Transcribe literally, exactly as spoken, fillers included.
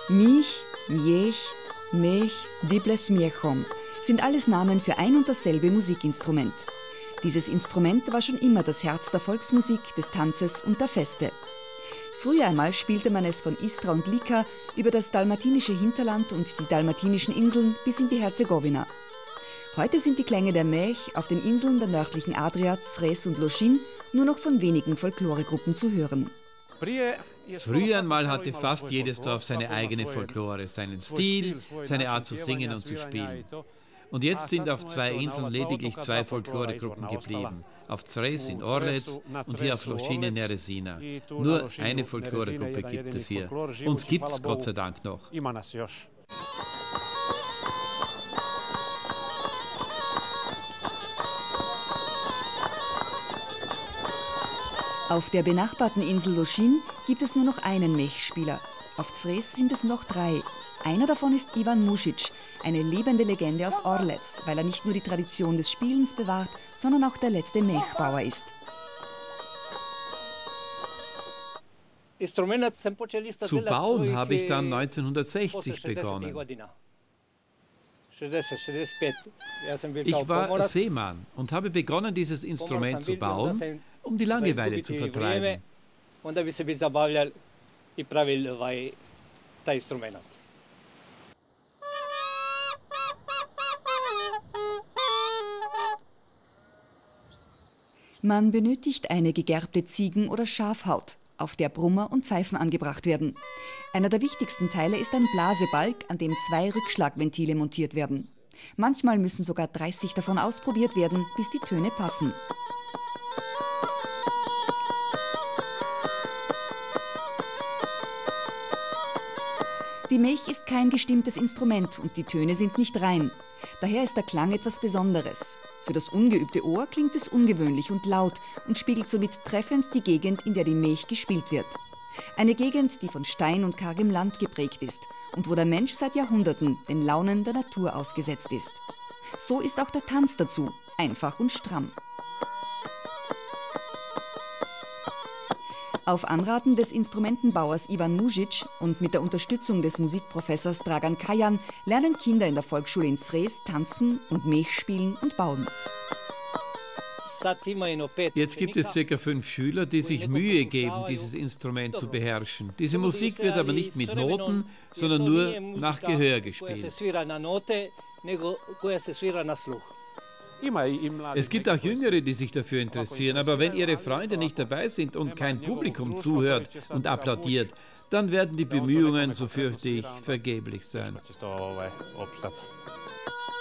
Mich, Miech, Mech, Dibles Miechom sind alles Namen für ein und dasselbe Musikinstrument. Dieses Instrument war schon immer das Herz der Volksmusik, des Tanzes und der Feste. Früher einmal spielte man es von Istra und Lika über das dalmatinische Hinterland und die dalmatinischen Inseln bis in die Herzegowina. Heute sind die Klänge der Mech auf den Inseln der nördlichen Adria, Zres und Lošinj nur noch von wenigen Folkloregruppen zu hören. Früher einmal hatte fast jedes Dorf seine eigene Folklore, seinen Stil, seine Art zu singen und zu spielen. Und jetzt sind auf zwei Inseln lediglich zwei Folkloregruppen geblieben. Auf Zres in Orlec und hier auf Lošinj in Neresina. Nur eine Folkloregruppe gibt es hier. Uns gibt es Gott sei Dank noch. Auf der benachbarten Insel Lošinj gibt es nur noch einen Mech-Spieler. Auf Zres sind es noch drei. Einer davon ist Ivan Mušić, eine lebende Legende aus Orlec, weil er nicht nur die Tradition des Spielens bewahrt, sondern auch der letzte Mech-Bauer ist. Zu bauen habe ich dann neunzehnhundertsechzig begonnen. Ich war Seemann und habe begonnen, dieses Instrument zu bauen, um die Langeweile zu vertreiben. Man benötigt eine gegerbte Ziegen- oder Schafhaut, auf der Brummer und Pfeifen angebracht werden. Einer der wichtigsten Teile ist ein Blasebalg, an dem zwei Rückschlagventile montiert werden. Manchmal müssen sogar dreißig davon ausprobiert werden, bis die Töne passen. Die Mech ist kein gestimmtes Instrument und die Töne sind nicht rein. Daher ist der Klang etwas Besonderes. Für das ungeübte Ohr klingt es ungewöhnlich und laut und spiegelt somit treffend die Gegend, in der die Mech gespielt wird. Eine Gegend, die von Stein und kargem Land geprägt ist und wo der Mensch seit Jahrhunderten den Launen der Natur ausgesetzt ist. So ist auch der Tanz dazu, einfach und stramm. Auf Anraten des Instrumentenbauers Ivan Mušić und mit der Unterstützung des Musikprofessors Dragan Kajan lernen Kinder in der Volksschule in Zres tanzen und Mech spielen und bauen. Jetzt gibt es circa fünf Schüler, die sich Mühe geben, dieses Instrument zu beherrschen. Diese Musik wird aber nicht mit Noten, sondern nur nach Gehör gespielt. Es gibt auch Jüngere, die sich dafür interessieren, aber wenn ihre Freunde nicht dabei sind und kein Publikum zuhört und applaudiert, dann werden die Bemühungen, so fürchte ich, vergeblich sein.